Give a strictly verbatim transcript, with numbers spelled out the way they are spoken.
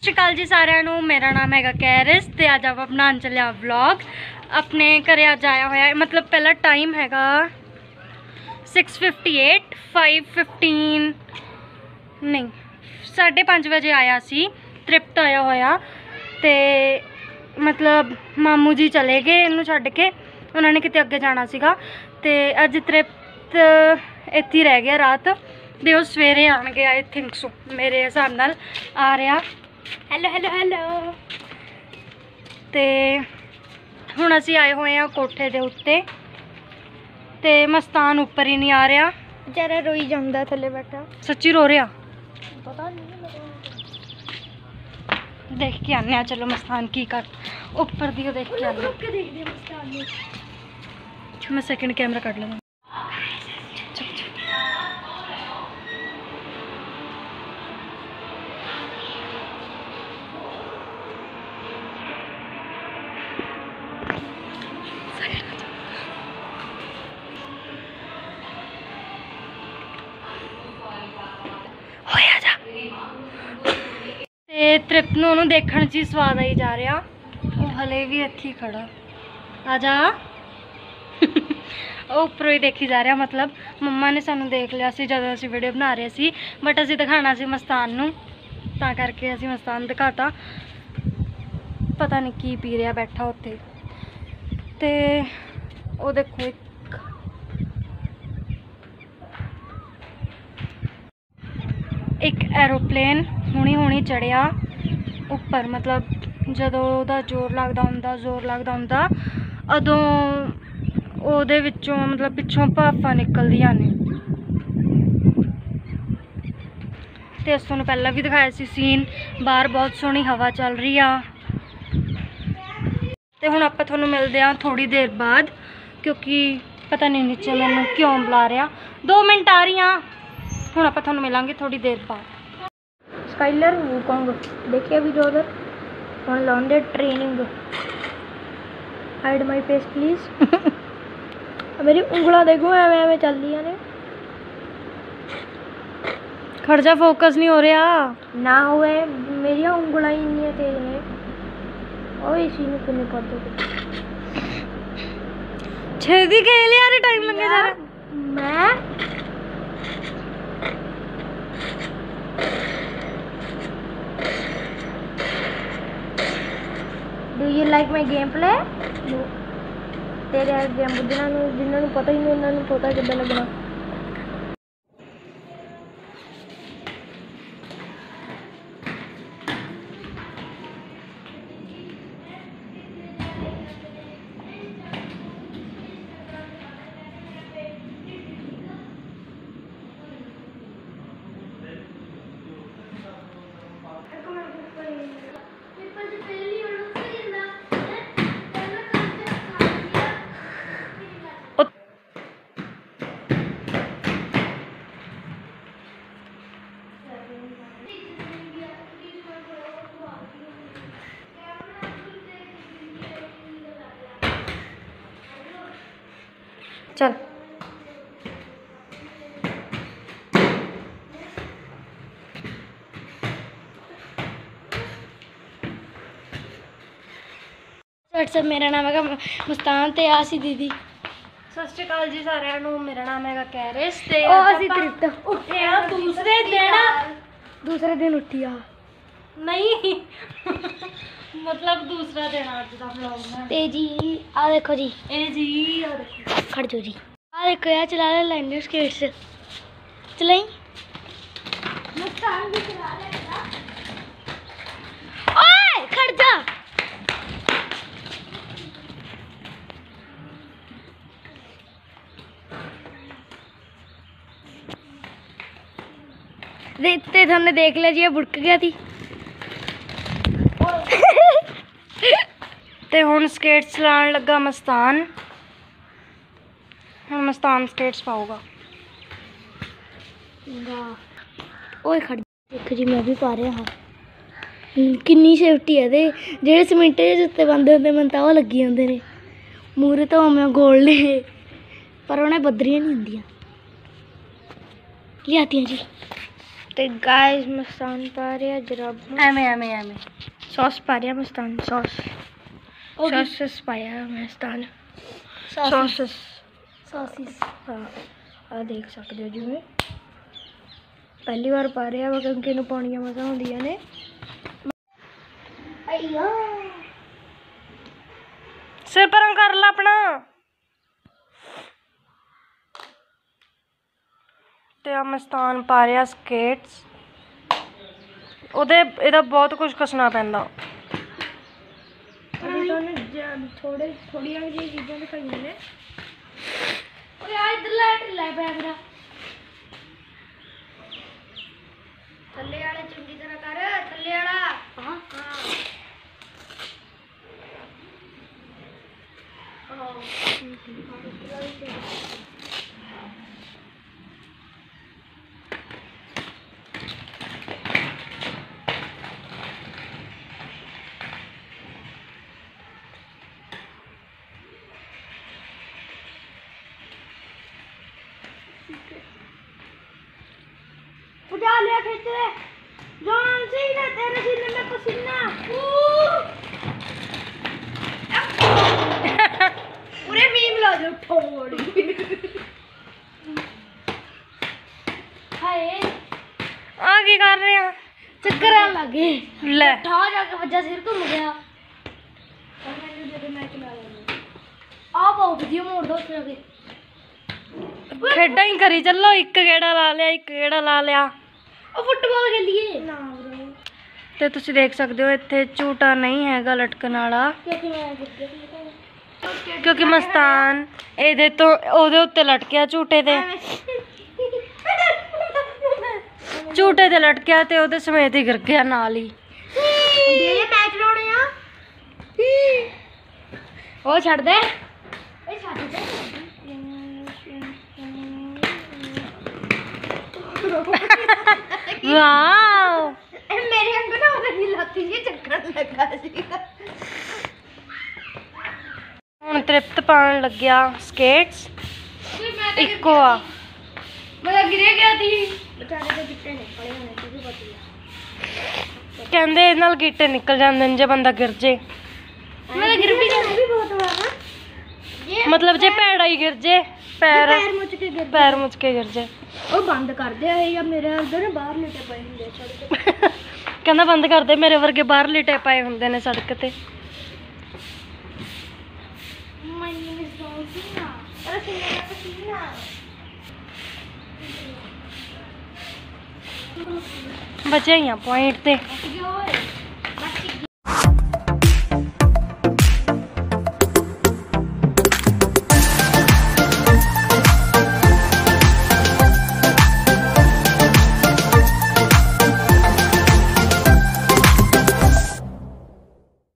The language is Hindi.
सत श्री अकाल जी सारिਆਂ ਨੂੰ। मेरा नाम है कैरिस ते अज आप बनाने चले व्लॉग अपने घरे। अज आया होया मतलब पहला टाइम हैगा six fifty eight five fifteen नहीं साढ़े पाँच बजे आया सी। तृप्त आया होया ते मतलब मामू जी चले गए इनू छड्ड के, उन्होंने किते अगे जाना सीगा ते अज तृप्त इत्थे ही रह गया रात दे। वो सवेरे आएंगे आई थिंक सो, मेरे हिसाब नाल आ रहा। हेलो हेलो हेलो ते हुण असीं आए हुए हैं कोठे दे उत्ते ते मस्तान उपर ही नहीं आ रहा, बेचारा रोई जांदा थल्ले बैठा। सच्ची रो रहा पता नहीं, देख के आने। चलो मस्तान की कर उपर दी देख के आने। मैं सेकंड कैमरा कट लगा। तृप्त नूं उहनूं देखण च ही स्वाद आई जा रहा। वो हले भी इत्थे ही खड़ा आ जा उपरों ही देखी जा रहा। मतलब मम्मा ने सानू देख लिया सी जदों असीं वीडियो बना रहे सी, बट असीं दिखाना सी मस्तान नूं तां करके असीं मस्तान दिखाता। पता नहीं की पी रहा बैठा उत्थे ते वो देखो एक एक एरोप्लेन हुणी हुणी चढ़िया उपर। मतलब जदों उहदा जोर लगदा हुंदा जोर लगदा हुंदा अदों उहदे विचों मतलब पिछों भाफां निकलदियां ने। ते इस तों पहला भी दिखाया सी सीन, बाहर बहुत सोहनी हवा चल रही आ। ते हुण आपां तुहानूं मिलदे आ थोड़ी देर बाद, क्योंकि पता नहीं नीचे मैनूं क्यों बुला रहा। दो मिनट आ रही हाँ, हुण आपां तुहानूं मिलांगे थोड़ी देर बाद। स्काइलर वूकोंग देखिए अभी जो उधर कौन लॉन्डे training. Hide my face please. मेरी उंगलियां देखो एवं एवं चल रही ने। खर्चा फोकस नहीं हो रहा ना हुए, मेरी उंगलियां इन्नी तेज ने। और इसी में कितने कर दो छेदी खेल यार, टाइम लगे जा रहा। मैं do you like my game play? तेरे गेम जिन्होंने जिन्होंने पता ही नहीं उन्होंने पता कितना लगना। चल व्हाट्सएप मेरा नाम है मुस्तान ते आसी दीदी। सत श्री अकाल जी सारिਆਂ ਨੂੰ। मेरा नाम है कैरिस ते ਅਸੀਂ ਤ੍ਰਿਪਤ ਉੱਠੇ ਆ दूसरे दिन दूसरे दिन उठी आ नहीं मतलब दूसरा दिन आज ਦਾ ਵਲੌਗ है। ਤੇ जी आ देखो जी ए जी आ देखो खड़ जो जी आ देखो यार चला ले लाइनर स्केट्स चलाई मुस्तान भी चला ले। ओए खड़ जा देखते थाने देख लिया जी बुड़क गया थी। ते हुण स्केट्स चलान लगा मस्तान। हुण मस्तान स्केट्स पाऊगा। ओए खड़ देख जी मैं भी पा रहा हाँ। किन्नी सेफ्टी है ते जेह्ड़े सीमेंटे दे जुत्ते पांदे होंदे मैनूं तां ओह लग्गी जांदे ने मूहरे तो मैं गोल ने, पर उ'नें बदरियां नहीं होंदियां। लियातियां जी ਤੇ ਗਾਇਸ ਮਸਤਾਨ ਪਾ ਰਿਹਾ ਜਰਾਬ ਐਵੇਂ ਐਵੇਂ ਐਵੇਂ ਸੌਸ ਪਾ ਰਿਹਾ ਮਸਤਾਨ ਸੌਸ ਸੌਸਸ ਪਾਇਆ ਮਸਤਾਨ ਸੌਸਸ ਸੌਸਿਸ। ਹਾਂ ਆ ਦੇਖ ਸਕਦੇ ਹੋ ਜਿਵੇਂ ਪਹਿਲੀ ਵਾਰ ਪਾ ਰਿਹਾ ਵਾ ਕਿਉਂਕਿ ਇਹਨੂੰ ਪਾਉਣੀਆਂ ਮਜ਼ਾ ਹੁੰਦੀਆਂ ਨੇ। ਸਿਰ ਪਰਾਂ ਕਰ ਲਾ ਆਪਣਾ। ਤੇ ਆ ਮਸਤਾਨ ਪਾ ਰਿਹਾ ਸਕੇਟਸ। ਉਹਦੇ ਇਹਦਾ ਬਹੁਤ ਕੁਝ ਕਸਣਾ ਪੈਂਦਾ। ਥੋੜੇ ਥੋੜੀਆਂ ਜਿਹੀਆਂ ਚੀਜ਼ਾਂ ਦਿਖਾਈਆਂ ਨੇ। ਓਏ ਆ ਇੱਧਰ ਲੈ ਲੈ ਬੈਗ ਦਾ ਥੱਲੇ ਵਾਲੇ ਚੰਗੀ ਤਰ੍ਹਾਂ ਕਰ ਥੱਲੇ ਵਾਲਾ ਹਾਂ ਹਾਂ उठा लिया खींच ले जान से ही ना तेरे सीने में पसीना पूरे मीम ला दो थोड़ी हाय आ की कर रहे हैं चक्कर आने लगे ले ठा जाके बच्चा सिर घूम गया और मैंने दे दे मैं चला लूंगा आ पाओ वीडियो मोड़ दो फिर आगे ਖੇਡਾਂ ਹੀ ਕਰੀ ਚੱਲੋ। ਇੱਕ ਗੇੜਾ ਲਾ ਲਿਆ ਇੱਕ ਗੇੜਾ ਲਾ ਲਿਆ। ਉਹ ਫੁੱਟਬਾਲ ਖੇਲੀਏ ਨਾ ਬ్రో ਤੇ ਤੁਸੀਂ ਦੇਖ ਸਕਦੇ ਹੋ ਇੱਥੇ ਝੂਟਾ ਨਹੀਂ ਹੈਗਾ ਲਟਕਣ ਵਾਲਾ ਕਿਉਂਕਿ ਮੈਂ ਗਿਰ ਕਿਉਂਕਿ ਮਸਤਾਨ ਇਹਦੇ ਤੋਂ ਉਹਦੇ ਉੱਤੇ ਲਟਕਿਆ ਝੂਟੇ ਤੇ ਝੂਟੇ ਤੇ ਲਟਕਿਆ ਤੇ ਉਹਦੇ ਸਮੇਤ ਹੀ ਗਿਰ ਗਿਆ ਨਾਲ ਹੀ। ਇਹ ਮੈਚ ਲਾਉਣੇ ਆ ਉਹ ਛੱਡ ਦੇ ਇਹ ਛੱਡ ਦੇ ਵਾਓ ਇਹ ਮੇਰੇ ਅੰਦਰ ਨਾ ਉਹਦੀ ਲੱਤੀ ਜੀ ਚੱਕਣ ਲੱਗਾ ਸੀ। ਹੁਣ ਤ੍ਰਿਪਤ ਪਾਉਣ ਲੱਗਿਆ ਸਕੇਟਸ। ਇੱਕੋ ਆ ਮੈਂ ਗਿਰੇ ਗਿਆ ਸੀ ਵਿਚਾਰੇ ਦੇ ਗਿੱਟੇ ਨਿਕਲੇ ਹੋਣੇ ਸੀ ਵੀ ਬਚਿਆ ਕਹਿੰਦੇ ਇਹਦੇ ਨਾਲ ਗੀਟੇ ਨਿਕਲ ਜਾਂਦੇ ਨੇ ਜੇ ਬੰਦਾ ਗਿਰ ਜੇ। ਮੈਂ ਗਿਰ ਵੀ ਗਿਆ ਵੀ ਬਹੁਤ ਵਾਰ ਨਾ ਇਹ ਮਤਲਬ ਜੇ ਭੈੜਾ ਹੀ ਗਿਰ ਜੇ ਪੈਰ ਪੈਰ ਮੁੱਚ ਕੇ ਗਿਰ ਪੈਰ ਮੁੱਚ ਕੇ ਗਿਰ ਜੇ। ਉਹ ਬੰਦ ਕਰਦੇ ਆ ਜਾਂ ਮੇਰੇ ਅੰਦਰ ਨਾ ਬਾਹਰ ਲੇਟੇ ਪਏ ਹੁੰਦੇ ਸੜਕ ਤੇ ਕਹਿੰਦਾ ਬੰਦ ਕਰਦੇ ਮੇਰੇ ਵਰਗੇ ਬਾਹਰ ਲਿਟੇ ਪਏ ਹੁੰਦੇ ਨੇ ਸੜਕ ਤੇ। My name is Rosina. Rosina, Rosina. ਬਚੇ ਹੀ ਆ ਪੁਆਇੰਟ ਤੇ। ਜੋ